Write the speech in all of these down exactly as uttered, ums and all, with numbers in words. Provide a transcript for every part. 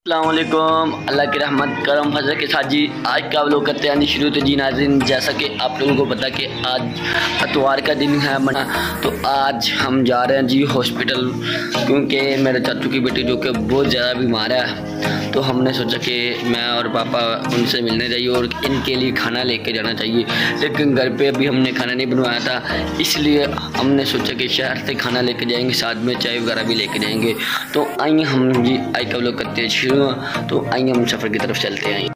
अस्सलामुअलैकुम, अल्लाह की रहमत करम फजल के साथ जी आज का आप लोग करते हैं जी शुरू। तो जी नाज़रीन, जैसा कि आप लोगों को पता कि आज इतवार का दिन है बना, तो आज हम जा रहे हैं जी हॉस्पिटल, क्योंकि मेरे चाचू की बेटी जो कि बहुत ज़्यादा बीमार है। तो हमने सोचा कि मैं और पापा उनसे मिलने जाइए और इनके लिए खाना लेके जाना चाहिए, लेकिन घर पे अभी हमने खाना नहीं बनवाया था, इसलिए हमने सोचा कि शहर से खाना लेके जाएंगे, साथ में चाय वगैरह भी लेके जाएंगे। तो आइए हम जी आज का लोग करते हैं शुरू। तो आइए हम सफ़र की तरफ चलते हैं।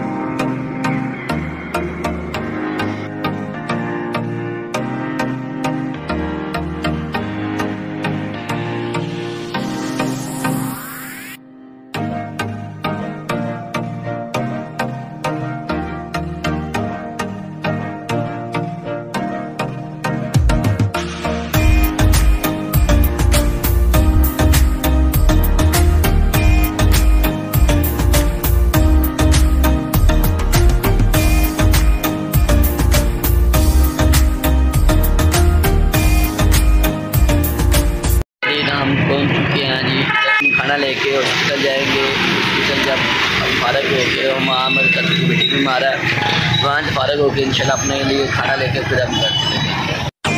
हम पहुँच चुके हैं जी, हम खाना लेके हॉस्पिटल जाएंगे। हॉस्पिटल जब हम फारग हो गए, वहाँ मेरे चाचू की बेटी भी मारा है, वहाँ से फारग हो गए इंशाल्लाह अपने लिए खाना लेके फिर हम घर चले जाएंगे।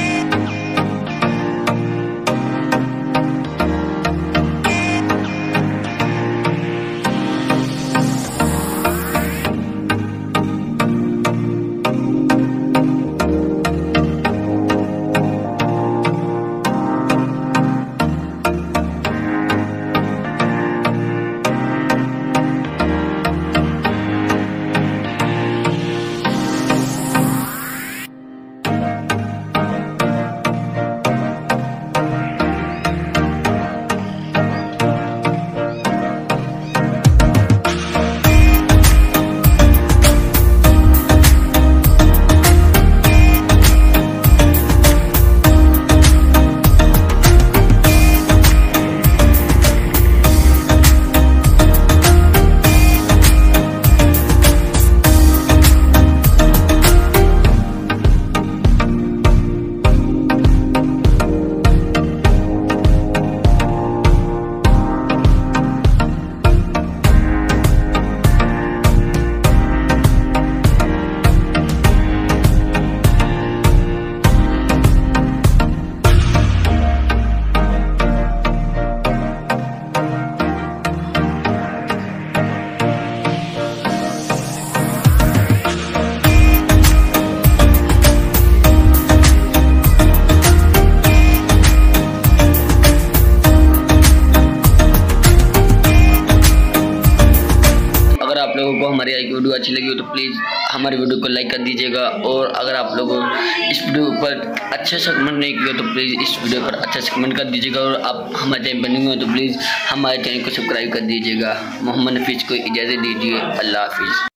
आप लोगों को हमारी आज की वीडियो अच्छी लगी हो तो प्लीज़ हमारी वीडियो को लाइक कर दीजिएगा, और अगर आप लोगों इस वीडियो पर अच्छे से कमेंट नहीं किया तो प्लीज़ इस वीडियो पर अच्छे से कमेंट कर दीजिएगा, और आप हमारे चैनल पर नहीं हो तो प्लीज़ हमारे चैनल को सब्सक्राइब कर दीजिएगा। मोहम्मद नफीस को इजाज़त दीजिए। अल्लाह हाफिज़।